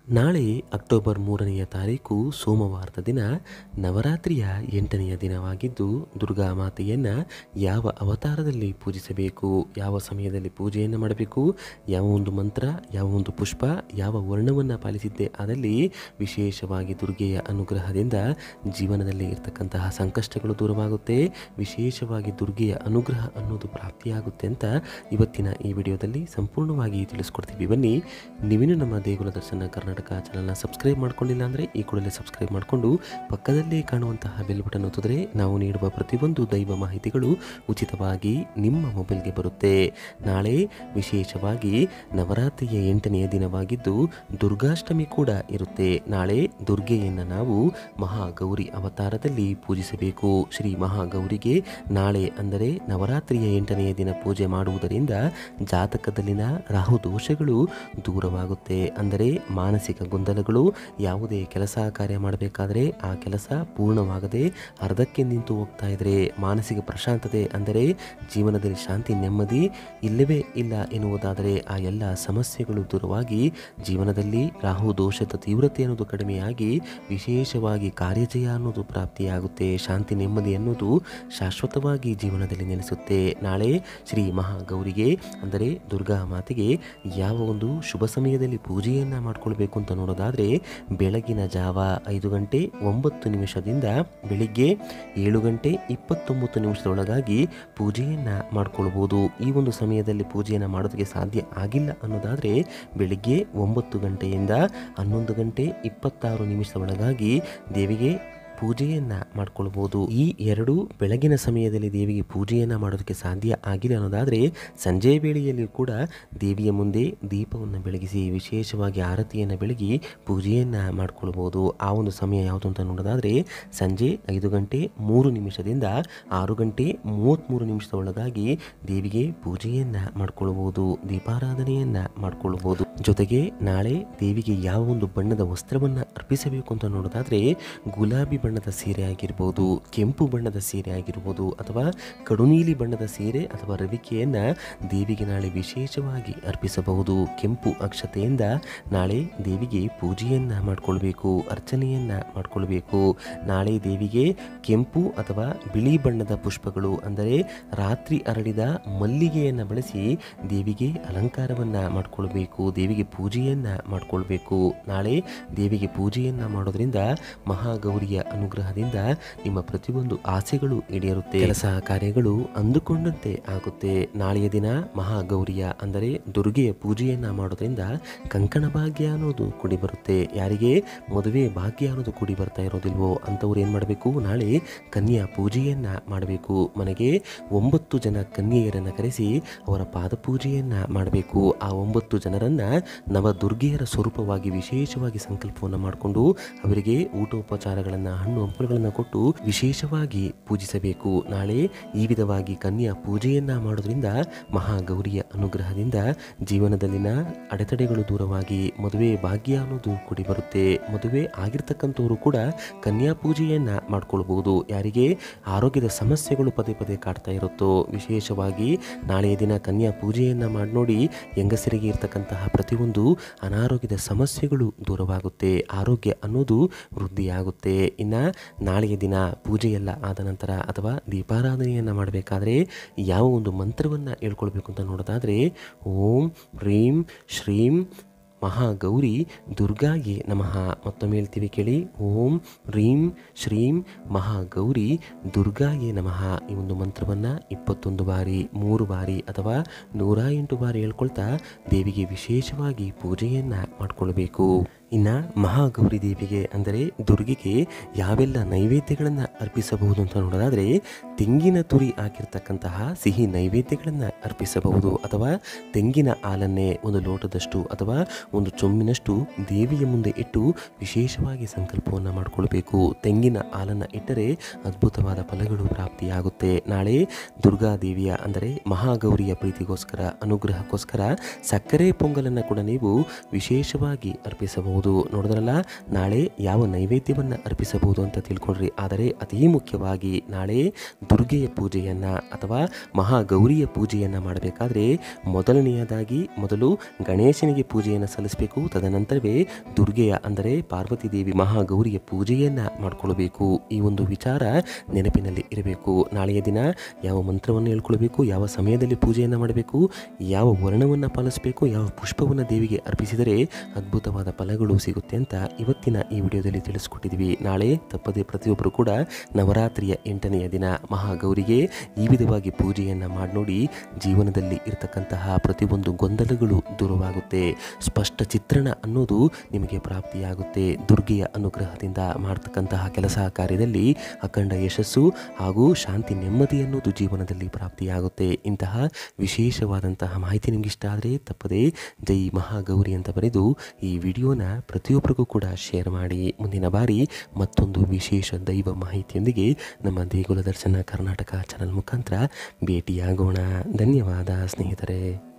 ನಾಳೆ ಅಕ್ಟೋಬರ್ 3ನೇ ತಾರೀಕು ಸೋಮವಾರದ ದಿನ ನವರಾತ್ರಿಯ 8ನೆಯ ದಿನವಾಗಿದ್ದು ದುರ್ಗಾ ಮಾತೆಯನ್ನು ಯಾವ ಅವತಾರದಲ್ಲಿ ಪೂಜಿಸಬೇಕು, ಯಾವ ಸಮಯದಲ್ಲಿ ಪೂಜೆಯನ್ನು ಮಾಡಬೇಕು, ಯಾವ ಒಂದು ಮಂತ್ರ, ಯಾವ ಒಂದು ಪುಷ್ಪ, ಯಾವ ವರ್ಣವನ್ನು ಪಾಲಿಸಿದ್ದೆ ಆದಲ್ಲಿ ವಿಶೇಷವಾಗಿ ದುರ್ಗೆಯ ಅನುಗ್ರಹದಿಂದ ಜೀವನದಲ್ಲಿ ಇರತಕ್ಕಂತಹ ಸಂಕಷ್ಟಗಳು ದೂರವಾಗುತ್ತೆ, ವಿಶೇಷವಾಗಿ ದುರ್ಗೆಯ ಅನುಗ್ರಹ ಅನ್ನೋದು ಪ್ರಾಪ್ತಿಯಾಗುತ್ತೆ ಅಂತ ಇವತ್ತಿನ ಈ ವಿಡಿಯೋದಲ್ಲಿ ಸಂಪೂರ್ಣವಾಗಿ ತಿಳಿಸ್ಕೊಡ್ತೀವಿ. ಬನ್ನಿ, ನೀವಿನ್ನು ನಮ್ಮ ದೇಗುಲ ದರ್ಶನ ಕರ್ನಾಟಕ ಚಾನಲ್ನ ಸಬ್ಸ್ಕ್ರೈಬ್ ಮಾಡ್ಕೊಂಡಿಲ್ಲ ಅಂದರೆ ಈ ಕೂಡಲೇ ಸಬ್ಸ್ಕ್ರೈಬ್ ಮಾಡಿಕೊಂಡು ಪಕ್ಕದಲ್ಲೇ ಕಾಣುವಂತಹ ಬೆಲ್ ಬಟನ್ ಒತ್ತಿದ್ರೆ ನಾವು ನೀಡುವ ಪ್ರತಿಯೊಂದು ದೈವ ಮಾಹಿತಿಗಳು ಉಚಿತವಾಗಿ ನಿಮ್ಮ ಮೊಬೈಲ್ಗೆ ಬರುತ್ತೆ. ನಾಳೆ ವಿಶೇಷವಾಗಿ ನವರಾತ್ರಿಯ 8ನೆಯ ದಿನವಾಗಿದ್ದು ದುರ್ಗಾಷ್ಟಮಿ ಕೂಡ ಇರುತ್ತೆ. ನಾಳೆ ದುರ್ಗೆಯನ್ನು ನಾವು ಮಹಾಗೌರಿ ಅವತಾರದಲ್ಲಿ ಪೂಜಿಸಬೇಕು. ಶ್ರೀ ಮಹಾಗೌರಿಗೆ ನಾಳೆ ಅಂದರೆ ನವರಾತ್ರಿಯ 8ನೆಯ ದಿನ ಪೂಜೆ ಮಾಡುವುದರಿಂದ ಜಾತಕದಲ್ಲಿನ ರಾಹು ದೋಷಗಳು ದೂರವಾಗುತ್ತೆ. ಅಂದರೆ ಮಾನಸಿಕ ಗೊಂದಲಗಳು, ಯಾವುದೇ ಕೆಲಸ ಕಾರ್ಯ ಮಾಡಬೇಕಾದ್ರೆ ಆ ಕೆಲಸ ಪೂರ್ಣವಾಗದೆ ಅರ್ಧಕ್ಕೆ ನಿಂತು ಹೋಗ್ತಾ ಇದ್ರೆ, ಮಾನಸಿಕ ಪ್ರಶಾಂತತೆ ಅಂದರೆ ಜೀವನದಲ್ಲಿ ಶಾಂತಿ ನೆಮ್ಮದಿ ಇಲ್ಲವೇ ಇಲ್ಲ ಎನ್ನುವುದಾದರೆ ಆ ಎಲ್ಲ ಸಮಸ್ಯೆಗಳು ದೂರವಾಗಿ ಜೀವನದಲ್ಲಿ ರಾಹು ದೋಷದ ತೀವ್ರತೆ ಅನ್ನೋದು ಕಡಿಮೆಯಾಗಿ ವಿಶೇಷವಾಗಿ ಕಾರ್ಯಜಯ ಅನ್ನೋದು ಪ್ರಾಪ್ತಿಯಾಗುತ್ತೆ. ಶಾಂತಿ ನೆಮ್ಮದಿ ಅನ್ನೋದು ಶಾಶ್ವತವಾಗಿ ಜೀವನದಲ್ಲಿ ನೆಲೆಸುತ್ತೆ. ನಾಳೆ ಶ್ರೀ ಮಹಾಗೌರಿಗೆ ಅಂದರೆ ದುರ್ಗಾ ಮಾತೆಗೆ ಯಾವ ಒಂದು ಶುಭ ಸಮಯದಲ್ಲಿ ಪೂಜೆಯನ್ನು ಮಾಡಿಕೊಳ್ಬೇಕು ಅಂತ ನೋಡೋದಾದರೆ ಬೆಳಗಿನ ಜಾವ 5 ಗಂಟೆ 9 ನಿಮಿಷದಿಂದ ಬೆಳಿಗ್ಗೆ 7 ಗಂಟೆ 29 ನಿಮಿಷದೊಳಗಾಗಿ ಪೂಜೆಯನ್ನು ಮಾಡಿಕೊಳ್ಬೋದು. ಈ ಒಂದು ಸಮಯದಲ್ಲಿ ಪೂಜೆಯನ್ನು ಮಾಡೋದಕ್ಕೆ ಸಾಧ್ಯ ಆಗಿಲ್ಲ ಅನ್ನೋದಾದರೆ ಬೆಳಿಗ್ಗೆ 9 ಗಂಟೆಯಿಂದ 11 ಗಂಟೆ 26 ನಿಮಿಷದೊಳಗಾಗಿ ದೇವಿಗೆ ಪೂಜೆಯನ್ನು ಮಾಡಿಕೊಳ್ಬೋದು. ಈ ಎರಡು ಬೆಳಗಿನ ಸಮಯದಲ್ಲಿ ದೇವಿಗೆ ಪೂಜೆಯನ್ನು ಮಾಡೋದಕ್ಕೆ ಸಾಧ್ಯ ಆಗಿಲ್ಲ ಅನ್ನೋದಾದರೆ ಸಂಜೆ ವೇಳೆಯಲ್ಲಿ ಕೂಡ ದೇವಿಯ ಮುಂದೆ ದೀಪವನ್ನು ಬೆಳಗಿಸಿ ವಿಶೇಷವಾಗಿ ಆರತಿಯನ್ನು ಬೆಳಗಿ ಪೂಜೆಯನ್ನು ಮಾಡಿಕೊಳ್ಬೋದು. ಆ ಒಂದು ಸಮಯ ಯಾವುದು ಅಂತ ನೋಡೋದಾದರೆ ಸಂಜೆ 5 ಗಂಟೆ 3 ನಿಮಿಷದಿಂದ 6 ಗಂಟೆ 33 ನಿಮಿಷದ ಒಳಗಾಗಿ ದೇವಿಗೆ ಪೂಜೆಯನ್ನು ಮಾಡಿಕೊಳ್ಬೋದು, ದೀಪಾರಾಧನೆಯನ್ನು ಮಾಡಿಕೊಳ್ಬೋದು. ಜೊತೆಗೆ ನಾಳೆ ದೇವಿಗೆ ಯಾವ ಒಂದು ಬಣ್ಣದ ವಸ್ತ್ರವನ್ನು ಅರ್ಪಿಸಬೇಕು ಅಂತ ನೋಡೋದಾದರೆ ಗುಲಾಬಿ ಬಣ್ಣದ ಸೀರೆ ಆಗಿರ್ಬೋದು, ಕೆಂಪು ಬಣ್ಣದ ಸೀರೆ ಆಗಿರ್ಬೋದು, ಅಥವಾ ಕಡುನೀಲಿ ಬಣ್ಣದ ಸೀರೆ ಅಥವಾ ರವಿಕೆಯನ್ನು ದೇವಿಗೆ ನಾಳೆ ವಿಶೇಷವಾಗಿ ಅರ್ಪಿಸಬಹುದು. ಕೆಂಪು ಅಕ್ಷತೆಯಿಂದ ನಾಳೆ ದೇವಿಗೆ ಪೂಜೆಯನ್ನು ಮಾಡಿಕೊಳ್ಬೇಕು, ಅರ್ಚನೆಯನ್ನು ಮಾಡಿಕೊಳ್ಬೇಕು. ನಾಳೆ ದೇವಿಗೆ ಕೆಂಪು ಅಥವಾ ಬಿಳಿ ಬಣ್ಣದ ಪುಷ್ಪಗಳು ಅಂದರೆ ರಾತ್ರಿ ಅರಳಿದ ಮಲ್ಲಿಗೆಯನ್ನು ಬಳಸಿ ದೇವಿಗೆ ಅಲಂಕಾರವನ್ನು ಮಾಡಿಕೊಳ್ಬೇಕು, ದೇವಿಗೆ ಪೂಜೆಯನ್ನು ಮಾಡಿಕೊಳ್ಬೇಕು. ನಾಳೆ ದೇವಿಗೆ ಪೂಜೆಯನ್ನು ಮಾಡೋದ್ರಿಂದ ಮಹಾಗೌರಿಯ ಅನುಗ್ರಹದಿಂದ ನಿಮ್ಮ ಪ್ರತಿಯೊಂದು ಆಸೆಗಳು ಈಡೇರುತ್ತೆ, ಕೆಲಸ ಕಾರ್ಯಗಳು ಅಂದುಕೊಂಡಂತೆ ಆಗುತ್ತೆ. ನಾಳೆಯ ದಿನ ಮಹಾಗೌರಿಯ ಅಂದರೆ ದುರ್ಗೆಯ ಪೂಜೆಯನ್ನ ಮಾಡೋದ್ರಿಂದ ಕಂಕಣ ಭಾಗ್ಯ ಅನ್ನೋದು ಕೂಡಿ ಬರುತ್ತೆ. ಯಾರಿಗೆ ಮದುವೆ ಭಾಗ್ಯ ಅನ್ನೋದು ಕೂಡಿ ಬರ್ತಾ ಇರೋದಿಲ್ವೋ ಅಂಥವ್ರು ಏನು ಮಾಡಬೇಕು, ನಾಳೆ ಕನ್ಯಾ ಪೂಜೆಯನ್ನ ಮಾಡಬೇಕು. ಮನೆಗೆ 9 ಜನ ಕನ್ಯೆಯರನ್ನು ಕರೆಸಿ ಅವರ ಪಾದ ಪೂಜೆಯನ್ನ ಮಾಡಬೇಕು. ಆ 9 ಜನರನ್ನ ನವ ದುರ್ಗೆಯರ ಸ್ವರೂಪವಾಗಿ ವಿಶೇಷವಾಗಿ ಸಂಕಲ್ಪವನ್ನು ಮಾಡಿಕೊಂಡು ಅವರಿಗೆ ಊಟೋಪಚಾರಗಳನ್ನು ಹಣ್ಣು ಹಂಪಲುಗಳನ್ನು ಕೊಟ್ಟು ವಿಶೇಷವಾಗಿ ಪೂಜಿಸಬೇಕು. ನಾಳೆ ಈ ವಿಧವಾಗಿ ಕನ್ಯಾ ಪೂಜೆಯನ್ನ ಮಾಡೋದ್ರಿಂದ ಮಹಾಗೌರಿಯ ಅನುಗ್ರಹದಿಂದ ಜೀವನದಲ್ಲಿನ ಅಡೆತಡೆಗಳು ದೂರವಾಗಿ ಮದುವೆ ಭಾಗ್ಯ ಅನ್ನೋದು ಕೂಡಿ ಬರುತ್ತೆ. ಮದುವೆ ಆಗಿರ್ತಕ್ಕಂಥವರು ಕೂಡ ಕನ್ಯಾ ಪೂಜೆಯನ್ನ ಮಾಡ್ಕೊಳ್ಬಹುದು. ಯಾರಿಗೆ ಆರೋಗ್ಯದ ಸಮಸ್ಯೆಗಳು ಪದೇ ಪದೇ ಕಾಡ್ತಾ ಇರುತ್ತೋ ವಿಶೇಷವಾಗಿ ನಾಳೆಯ ದಿನ ಕನ್ಯಾ ಪೂಜೆಯನ್ನ ಮಾಡಿ ನೋಡಿ, ಹೆಂಗಸರಿಗೆ ಇರ್ತಕ್ಕಂತಹ ಪ್ರತಿಯೊಂದು ಅನಾರೋಗ್ಯದ ಸಮಸ್ಯೆಗಳು ದೂರವಾಗುತ್ತೆ, ಆರೋಗ್ಯ ಅನ್ನೋದು ವೃದ್ಧಿಯಾಗುತ್ತೆ. ಇನ್ನು ನಾಳೆಯ ದಿನ ಪೂಜೆಯೆಲ್ಲ ಆದ ನಂತರ ಅಥವಾ ದೀಪಾರಾಧನೆಯನ್ನು ಮಾಡಬೇಕಾದ್ರೆ ಯಾವ ಒಂದು ಮಂತ್ರವನ್ನು ಹೇಳ್ಕೊಳ್ಬೇಕು ಅಂತ ನೋಡೋದಾದರೆ ಓಂ ಹ್ರೀಂ ಶ್ರೀಂ ಮಹಾಗೌರಿ ದುರ್ಗಾಗೆ ನಮಃ. ಮತ್ತೊಮ್ಮೆ ಹೇಳ್ತೀವಿ ಕೇಳಿ, ಓಂ ಹ್ರೀಂ ಶ್ರೀಂ ಮಹಾಗೌರಿ ದುರ್ಗಾಗೆ ನಮಃ. ಈ ಒಂದು ಮಂತ್ರವನ್ನು 21 ಬಾರಿ 3 ಬಾರಿ ಅಥವಾ 108 ಬಾರಿ ಹೇಳ್ಕೊಳ್ತಾ ದೇವಿಗೆ ವಿಶೇಷವಾಗಿ ಪೂಜೆಯನ್ನು ಮಾಡಿಕೊಳ್ಬೇಕು. ಇನ್ನು ಮಹಾಗೌರಿ ದೇವಿಗೆ ಅಂದರೆ ದುರ್ಗೆಗೆ ಯಾವೆಲ್ಲ ನೈವೇದ್ಯಗಳನ್ನು ಅರ್ಪಿಸಬಹುದು ಅಂತ ನೋಡೋದಾದರೆ ತೆಂಗಿನ ತುರಿ ಹಾಕಿರ್ತಕ್ಕಂತಹ ಸಿಹಿ ನೈವೇದ್ಯಗಳನ್ನು ಅರ್ಪಿಸಬಹುದು. ಅಥವಾ ತೆಂಗಿನ ಹಾಲನ್ನೇ ಒಂದು ಲೋಟದಷ್ಟು ಅಥವಾ ಒಂದು ಚೊಂಬಿನಷ್ಟು ದೇವಿಯ ಮುಂದೆ ಇಟ್ಟು ವಿಶೇಷವಾಗಿ ಸಂಕಲ್ಪವನ್ನು ಮಾಡಿಕೊಳ್ಬೇಕು. ತೆಂಗಿನ ಹಾಲನ್ನು ಇಟ್ಟರೆ ಅದ್ಭುತವಾದ ಫಲಗಳು ಪ್ರಾಪ್ತಿಯಾಗುತ್ತೆ. ನಾಳೆ ದುರ್ಗಾದೇವಿಯ ಅಂದರೆ ಮಹಾಗೌರಿಯ ಪ್ರೀತಿಗೋಸ್ಕರ ಅನುಗ್ರಹಕ್ಕೋಸ್ಕರ ಸಕ್ಕರೆ ಪೊಂಗಲನ್ನು ಕೂಡ ನೀವು ವಿಶೇಷವಾಗಿ ಅರ್ಪಿಸಬಹುದು. ಮಾಡಬಹುದು. ನೋಡಿದ್ರಲ್ಲ, ನಾಳೆ ಯಾವ ನೈವೇದ್ಯವನ್ನು ಅರ್ಪಿಸಬಹುದು ಅಂತ ತಿಳ್ಕೊಂಡ್ರಿ. ಆದರೆ ಅತಿ ಮುಖ್ಯವಾಗಿ ನಾಳೆ ದುರ್ಗೆಯ ಪೂಜೆಯನ್ನು ಅಥವಾ ಮಹಾಗೌರಿಯ ಪೂಜೆಯನ್ನು ಮಾಡಬೇಕಾದ್ರೆ ಮೊದಲು ಗಣೇಶನಿಗೆ ಪೂಜೆಯನ್ನು ಸಲ್ಲಿಸಬೇಕು. ತದನಂತರವೇ ದುರ್ಗೆಯ ಅಂದರೆ ಪಾರ್ವತಿ ದೇವಿ ಮಹಾಗೌರಿಯ ಪೂಜೆಯನ್ನು ಮಾಡಿಕೊಳ್ಬೇಕು. ಈ ಒಂದು ವಿಚಾರ ನೆನಪಿನಲ್ಲಿ ಇರಬೇಕು. ನಾಳೆಯ ದಿನ ಯಾವ ಮಂತ್ರವನ್ನು ಹೇಳ್ಕೊಳ್ಬೇಕು, ಯಾವ ಸಮಯದಲ್ಲಿ ಪೂಜೆಯನ್ನು ಮಾಡಬೇಕು, ಯಾವ ವರ್ಣವನ್ನು ಪಾಲಿಸಬೇಕು, ಯಾವ ಪುಷ್ಪವನ್ನು ದೇವಿಗೆ ಅರ್ಪಿಸಿದರೆ ಅದ್ಭುತವಾದ ಫಲಗಳು ಸಿಗುತ್ತೆ ಅಂತ ಇವತ್ತಿನ ಈ ವಿಡಿಯೋದಲ್ಲಿ ತಿಳಿಸ್ಕೊಟ್ಟಿದ್ವಿ. ನಾಳೆ ತಪ್ಪದೆ ಪ್ರತಿಯೊಬ್ಬರು ಕೂಡ ನವರಾತ್ರಿಯ 8ನೆಯ ದಿನ ಮಹಾಗೌರಿಗೆ ಈ ವಿಧವಾಗಿ ಪೂಜೆಯನ್ನು ಮಾಡಿ ನೋಡಿ. ಜೀವನದಲ್ಲಿ ಇರತಕ್ಕಂತಹ ಪ್ರತಿಯೊಂದು ಗೊಂದಲಗಳು ದೂರವಾಗುತ್ತೆ. ಸ್ಪಷ್ಟ ಚಿತ್ರಣ ಅನ್ನೋದು ನಿಮಗೆ ಪ್ರಾಪ್ತಿಯಾಗುತ್ತೆ. ದುರ್ಗೆಯ ಅನುಗ್ರಹದಿಂದ ಮಾಡ್ತಕ್ಕಂತಹ ಕೆಲಸ ಕಾರ್ಯದಲ್ಲಿ ಅಖಂಡ ಯಶಸ್ಸು ಹಾಗೂ ಶಾಂತಿ ನೆಮ್ಮದಿ ಅನ್ನೋದು ಜೀವನದಲ್ಲಿ ಪ್ರಾಪ್ತಿಯಾಗುತ್ತೆ. ಇಂತಹ ವಿಶೇಷವಾದಂತಹ ಮಾಹಿತಿ ನಿಮ್ಗೆ ಇಷ್ಟ ಆದರೆ ತಪ್ಪದೆ ಜೈ ಮಹಾಗೌರಿ ಅಂತ ಬರೆದು ಈ ವಿಡಿಯೋನ ಪ್ರತಿಯೊಬ್ಬರಿಗೂ ಕೂಡ ಶೇರ್ ಮಾಡಿ. ಮುಂದಿನ ಬಾರಿ ಮತ್ತೊಂದು ವಿಶೇಷ ದೈವ ಮಾಹಿತಿಯೊಂದಿಗೆ ನಮ್ಮ ದೇಗುಲ ದರ್ಶನ ಕರ್ನಾಟಕ ಚಾನಲ್ ಮುಖಾಂತರ ಭೇಟಿಯಾಗೋಣ. ಧನ್ಯವಾದ ಸ್ನೇಹಿತರೆ.